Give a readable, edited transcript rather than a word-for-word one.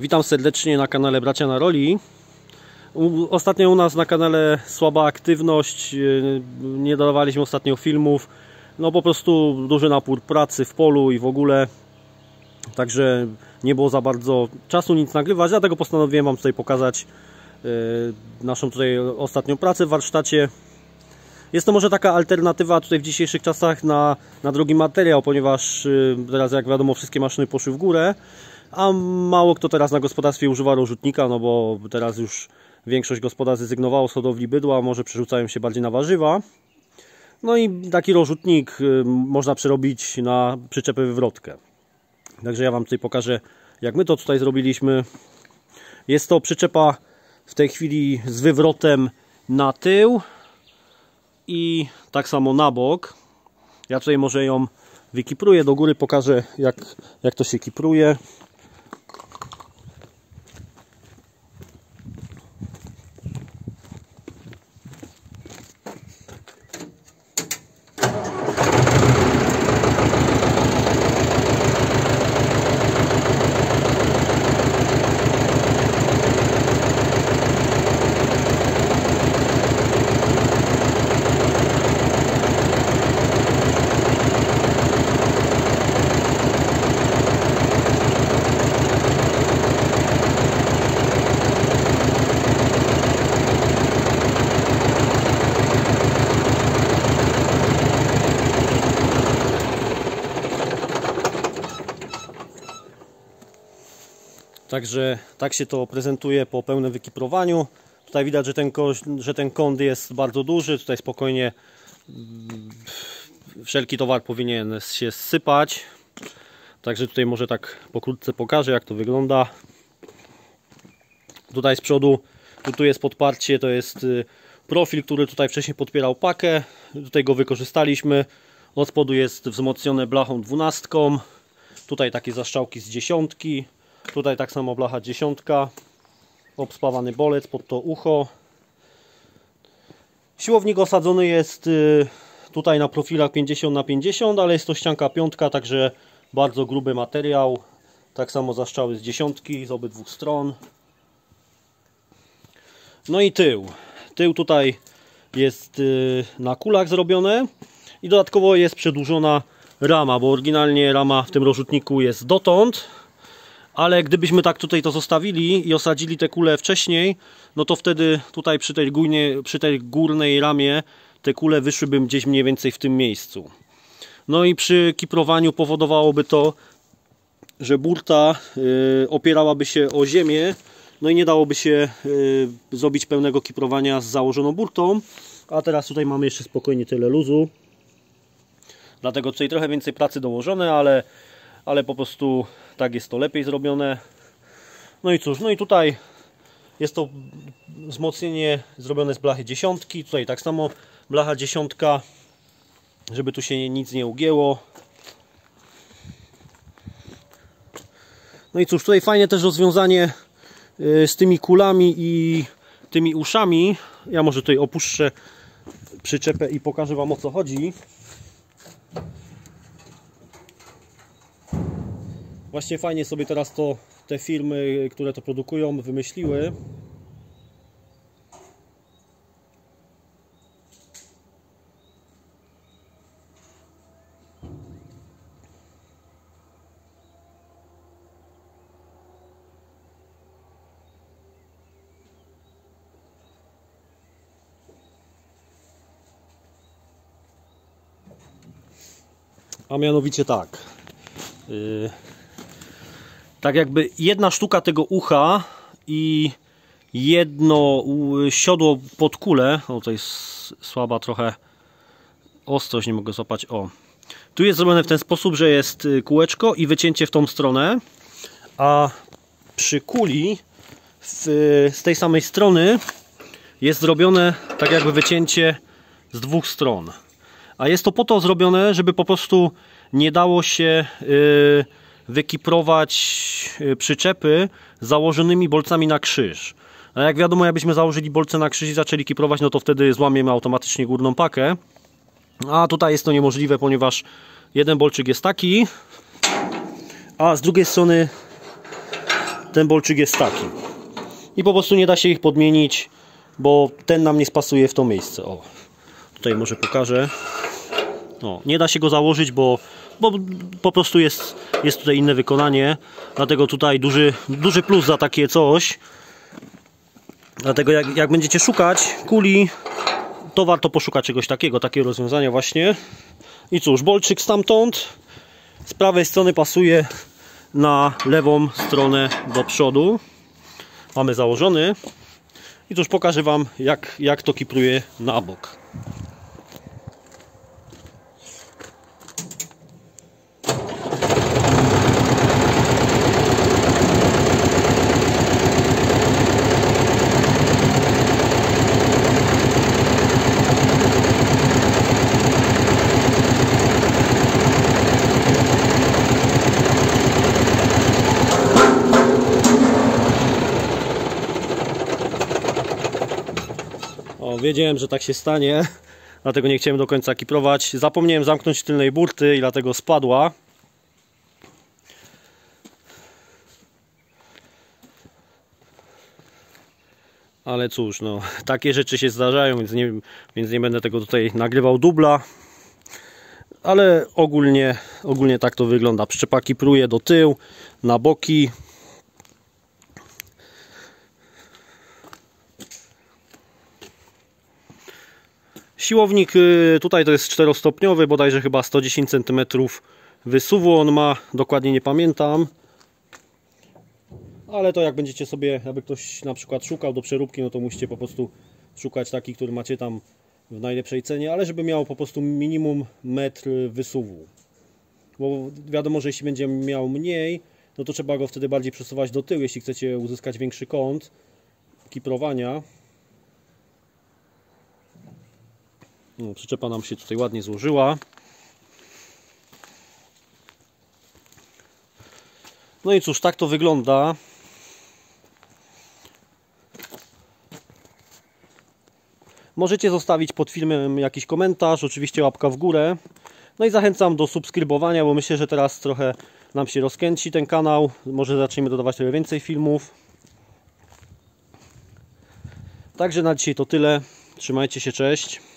Witam serdecznie na kanale Bracia na Roli. Ostatnio u nas na kanale słaba aktywność, nie dodawaliśmy ostatnio filmów. No po prostu duży napór pracy w polu i w ogóle. Także nie było za bardzo czasu nic nagrywać, dlatego postanowiłem Wam tutaj pokazać naszą tutaj ostatnią pracę w warsztacie. Jest to może taka alternatywa tutaj w dzisiejszych czasach na drogi materiał, ponieważ teraz, jak wiadomo, wszystkie maszyny poszły w górę, a mało kto teraz na gospodarstwie używa rozrzutnika, no bo teraz już większość gospodarstw zrezygnowało z hodowli bydła, może przerzucają się bardziej na warzywa. No i taki rozrzutnik można przerobić na przyczepę wywrotkę. Także ja Wam tutaj pokażę, jak my to tutaj zrobiliśmy. Jest to przyczepa w tej chwili z wywrotem na tył i tak samo na bok. Ja tutaj może ją wykipruję do góry, pokażę jak to się kipruje. Także tak się to prezentuje po pełnym wykiprowaniu. Tutaj widać, że ten kąt jest bardzo duży. Tutaj spokojnie wszelki towar powinien się zsypać. Także tutaj może tak pokrótce pokażę, jak to wygląda. Tutaj z przodu, tu jest podparcie, to jest profil, który tutaj wcześniej podpierał pakę. Tutaj go wykorzystaliśmy. Od spodu jest wzmocnione blachą 12. Tutaj takie zaszczałki z 10. Tutaj tak samo blacha 10, obspawany bolec pod to ucho. Siłownik osadzony jest tutaj na profilach 50×50, ale jest to ścianka 5, także bardzo gruby materiał. Tak samo zaszczały z 10 z obydwu stron. No i tył. Tył tutaj jest na kulach zrobione i dodatkowo jest przedłużona rama, bo oryginalnie rama w tym rozrzutniku jest dotąd. Ale gdybyśmy tak tutaj to zostawili i osadzili te kule wcześniej, no to wtedy tutaj przy tej górnej ramie te kule wyszłyby gdzieś mniej więcej w tym miejscu. No i przy kiprowaniu powodowałoby to, że burta opierałaby się o ziemię, no i nie dałoby się zrobić pełnego kiprowania z założoną burtą. A teraz tutaj mamy jeszcze spokojnie tyle luzu. Dlatego tutaj trochę więcej pracy dołożone, ale po prostu tak jest to lepiej zrobione. No i cóż, no i tutaj jest to wzmocnienie zrobione z blachy 10. Tutaj tak samo blacha 10, żeby tu się nic nie ugięło. No i cóż, tutaj fajnie też rozwiązanie z tymi kulami i tymi uszami. Ja może tutaj opuszczę przyczepę i pokażę Wam, o co chodzi. Właśnie fajnie sobie teraz te firmy, które to produkują, wymyśliły. A mianowicie tak. Tak jakby jedna sztuka tego ucha i jedno siodło pod kulę. O, to jest słaba trochę ostrość, nie mogę złapać. O, tu jest zrobione w ten sposób, że jest kółeczko i wycięcie w tą stronę, a przy kuli z tej samej strony jest zrobione tak jakby wycięcie z dwóch stron. A jest to po to zrobione, żeby po prostu nie dało się wykiprować przyczepy z założonymi bolcami na krzyż. A jak wiadomo, jakbyśmy założyli bolce na krzyż i zaczęli kiprować, no to wtedy złamiemy automatycznie górną pakę. A tutaj jest to niemożliwe, ponieważ jeden bolczyk jest taki, a z drugiej strony ten bolczyk jest taki. I po prostu nie da się ich podmienić, bo ten nam nie spasuje w to miejsce. O, tutaj może pokażę. O, nie da się go założyć, bo po prostu jest tutaj inne wykonanie. Dlatego tutaj duży plus za takie coś. Dlatego jak będziecie szukać kuli, to warto poszukać czegoś takiego, takiego rozwiązania właśnie. I cóż, bolczyk stamtąd z prawej strony pasuje na lewą stronę do przodu. Mamy założony. I cóż, pokażę Wam jak to kipruje na bok. O, wiedziałem, że tak się stanie, dlatego nie chciałem do końca kiprować. Zapomniałem zamknąć tylnej burty i dlatego spadła. Ale cóż, no, takie rzeczy się zdarzają, więc nie będę tego tutaj nagrywał dubla. Ale ogólnie tak to wygląda. Przyczepa kipruje do tyłu, na boki. Siłownik tutaj to jest 4-stopniowy, bodajże chyba 110 cm wysuwu on ma, dokładnie nie pamiętam. Ale to jak będziecie sobie, jakby ktoś na przykład szukał do przeróbki, no to musicie po prostu szukać taki, który macie tam w najlepszej cenie, ale żeby miał po prostu minimum metr wysuwu. Bo wiadomo, że jeśli będzie miał mniej, no to trzeba go wtedy bardziej przesuwać do tyłu, jeśli chcecie uzyskać większy kąt kiprowania. No, przyczepa nam się tutaj ładnie złożyła. No i cóż, tak to wygląda. Możecie zostawić pod filmem jakiś komentarz, oczywiście łapka w górę. No i zachęcam do subskrybowania, bo myślę, że teraz trochę nam się rozkręci ten kanał. Może zaczniemy dodawać trochę więcej filmów. Także na dzisiaj to tyle. Trzymajcie się, cześć.